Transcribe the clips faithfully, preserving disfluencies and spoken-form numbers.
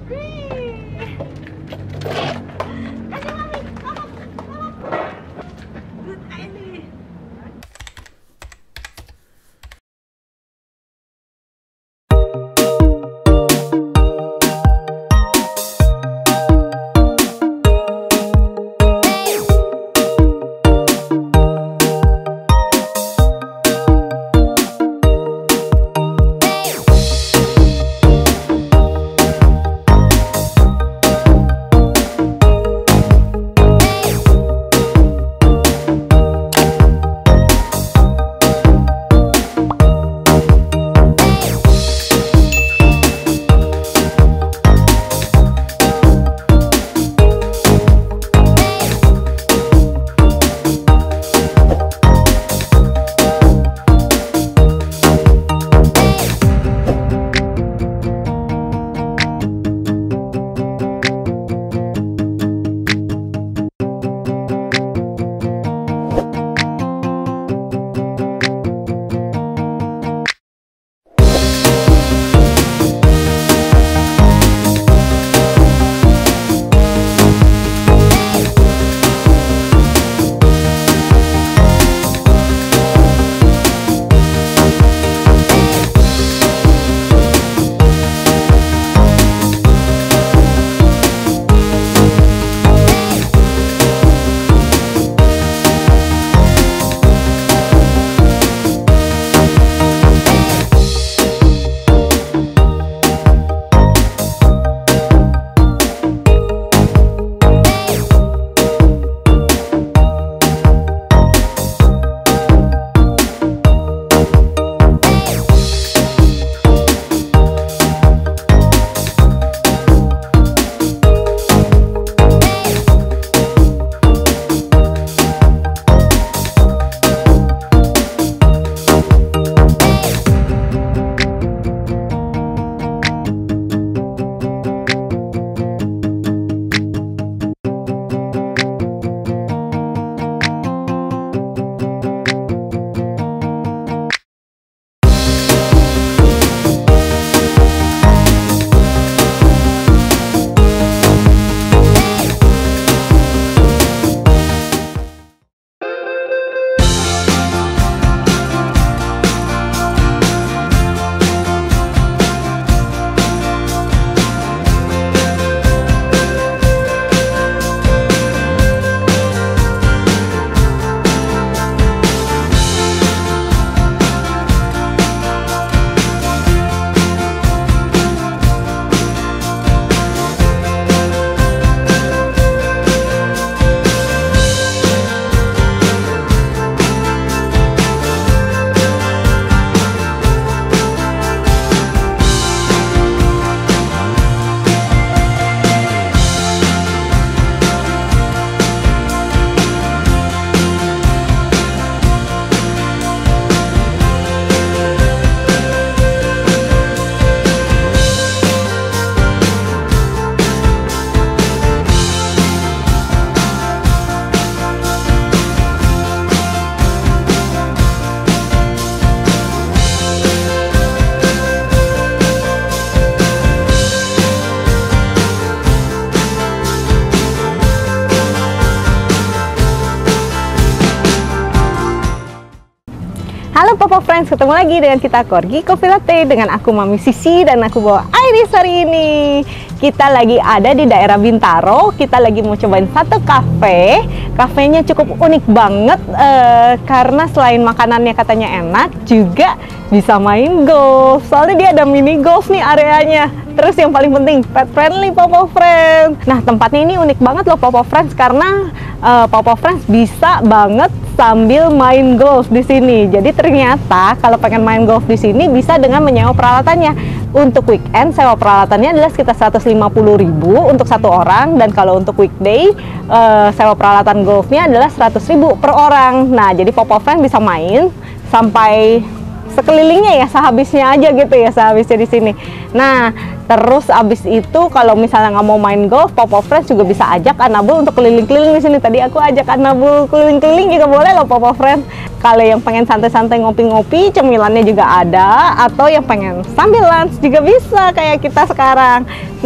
Halo Popo Friends, ketemu lagi dengan kita Corgi Coffee Latte dengan aku Mami Sisi dan aku bawa Iris hari ini. Kita lagi ada di daerah Bintaro, kita lagi mau cobain satu kafe. Kafenya cukup unik banget uh, karena selain makanannya katanya enak, juga bisa main golf. Soalnya dia ada mini golf nih areanya. Terus yang paling penting, pet friendly Popo Friends. Nah, tempatnya ini unik banget loh Popo Friends karena uh, Popo Friends bisa banget sambil main golf di sini. Jadi ternyata kalau pengen main golf di sini bisa dengan menyewa peralatannya. Untuk weekend sewa peralatannya adalah sekitar seratus lima puluh ribu untuk satu orang, dan kalau untuk weekday uh, sewa peralatan golfnya adalah seratus ribu per orang. Nah, jadi Popo Friends bisa main sampai sekelilingnya ya, sehabisnya aja gitu ya, sehabisnya di sini. Nah, terus abis itu kalau misalnya nggak mau main golf, Popo Friends juga bisa ajak Anabul untuk keliling-keliling di sini. Tadi aku ajak Anabul keliling-keliling juga boleh loh Popo Friends. Kalau yang pengen santai-santai ngopi-ngopi, cemilannya juga ada, atau yang pengen sambil lunch juga bisa kayak kita sekarang. Nah,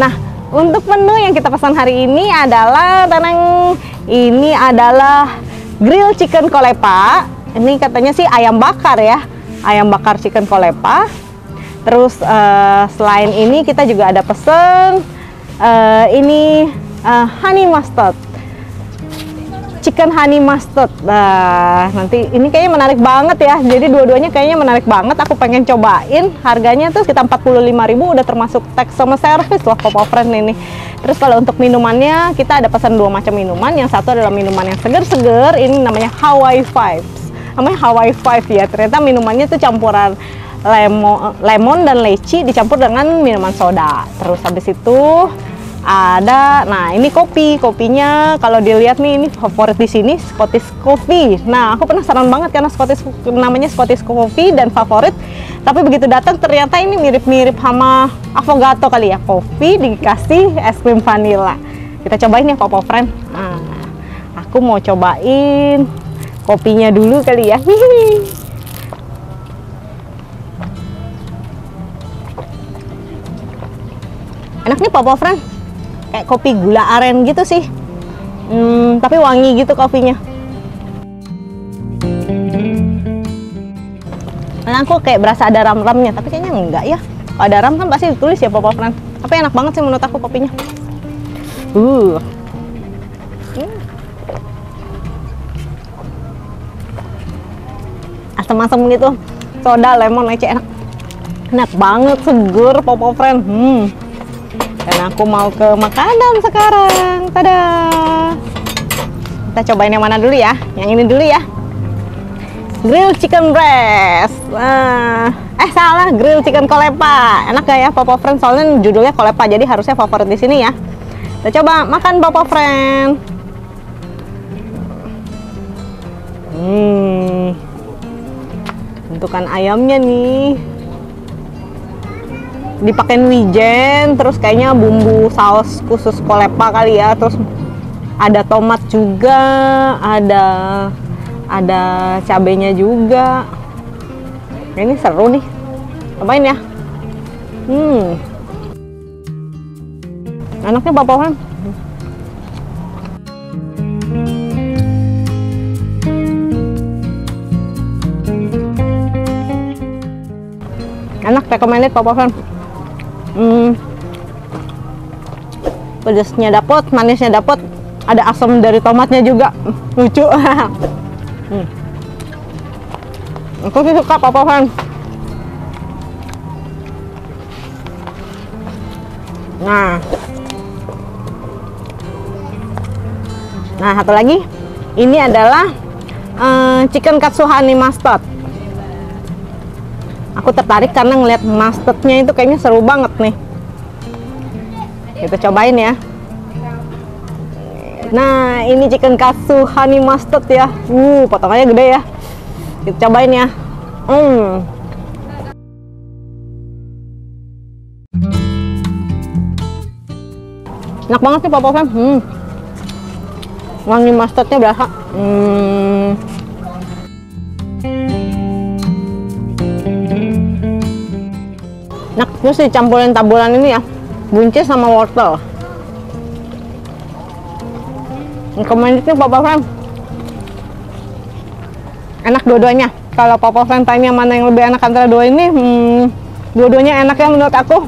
Untuk menu yang kita pesan hari ini adalah tanang, ini adalah grill chicken kolepa. Ini katanya sih ayam bakar ya, ayam bakar chicken kolepa. Terus uh, selain ini kita juga ada pesen uh, ini uh, honey mustard, chicken honey mustard. Nah, nanti ini kayaknya menarik banget ya. Jadi dua-duanya kayaknya menarik banget. Aku pengen cobain. Harganya tuh sekitar empat puluh lima ribu, udah termasuk tax sama service loh Papa Friend ini. Terus kalau untuk minumannya kita ada pesan dua macam minuman. Yang satu adalah minuman yang seger-seger. Ini namanya Hawaii Vibes. Namanya Hawaii Five ya. Ternyata minumannya tuh campuran lemon, lemon dan leci dicampur dengan minuman soda. Terus habis itu ada, nah ini kopi, kopinya kalau dilihat nih, ini favorit di sini Scottish Coffee. Nah, aku penasaran banget karena Scottish namanya Scottish Coffee dan favorit. Tapi begitu datang ternyata ini mirip-mirip sama avocado kali ya, kopi dikasih es krim vanilla. Kita cobain ya Papa Friend. Nah, aku mau cobain kopinya dulu kali ya. Hihi. Enak nih Papa Friend. Kayak kopi gula aren gitu sih, hmm, tapi wangi gitu kopinya. Nah, aku kayak berasa ada ram-ramnya, tapi kayaknya enggak ya. Kalau ada ram kan pasti ditulis ya Papa Friend. Tapi enak banget sih menurut aku kopinya. Uh. Hmm. Asam-asam gitu, soda, lemon, leci, enak. Enak banget, seger Papa Friend. Hmm. Dan aku mau ke makanan sekarang. Tada! Kita cobain yang mana dulu ya? Yang ini dulu ya. Grill chicken breast. Nah, eh salah, grill chicken kolepa. Enak gak ya Papa Friend? Soalnya judulnya kolepa, jadi harusnya favorit di sini ya. Kita coba makan Papa Friend. Hmm. Bentukan ayamnya nih. Dipakein wijen, terus kayaknya bumbu saus khusus kolepa kali ya, terus ada tomat juga, ada ada cabenya juga. Ini seru nih, cobain ya. Hmm, enaknya Papa Friend. Enak, recommended Papa Friend. Hmm, pedasnya dapet, manisnya dapet, ada asam dari tomatnya juga, lucu. hmm. Aku sih suka Papa Friend. Nah, nah satu lagi, ini adalah uh, chicken katsu honey mustard. Aku tertarik karena ngeliat mustardnya itu kayaknya seru banget nih. Kita cobain ya. Nah, ini chicken katsu honey mustard ya. Uh, potongannya gede ya. Kita cobain ya. Hmm. Enak banget sih Papa Friend. Hmm. Wangi mustardnya berasa. Hmm. Nah, terus dicampurin taburan ini ya, buncis sama wortel. Recommendednya Papa Friend. Enak dua-duanya. Kalau Papa Friend tanya mana yang lebih enak antara dua ini, hmm, dua-duanya enak ya menurut aku.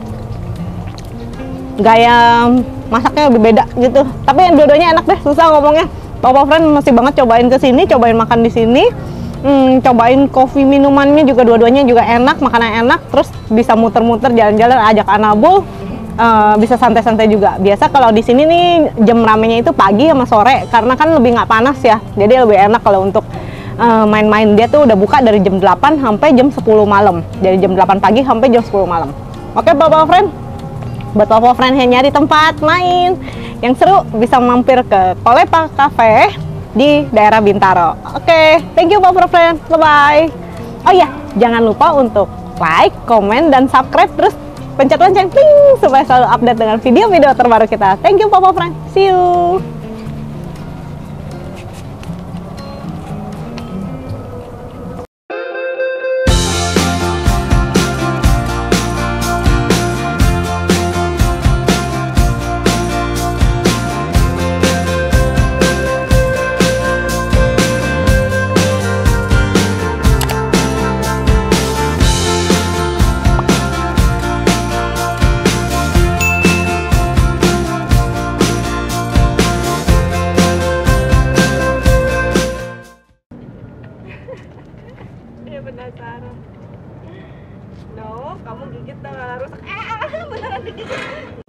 Gaya masaknya lebih beda gitu. Tapi yang dua-duanya enak deh, susah ngomongnya. Papa Friend masih banget cobain ke sini, cobain makan di sini. Hmm, cobain kopi minumannya juga, dua-duanya juga enak, makanan enak, terus bisa muter-muter jalan-jalan, ajak Anabul, uh, bisa santai-santai juga. Biasa kalau di sini nih jam ramenya itu pagi sama sore, karena kan lebih nggak panas ya, jadi lebih enak kalau untuk main-main. Uh, dia tuh udah buka dari jam delapan sampai jam sepuluh malam, dari jam delapan pagi sampai jam sepuluh malam. Oke Papa Friend, buat Papa Friend yang nyari tempat main yang seru, bisa mampir ke Kolepa Cafe di daerah Bintaro. Oke, okay, thank you Papa Friend, bye-bye. Oh iya, jangan lupa untuk like, komen, dan subscribe, terus pencet lonceng pling supaya selalu update dengan video-video terbaru kita. Thank you Papa Friend, see you. penasaran. No, kamu gigit dah rusak. Ah, beneran digigit.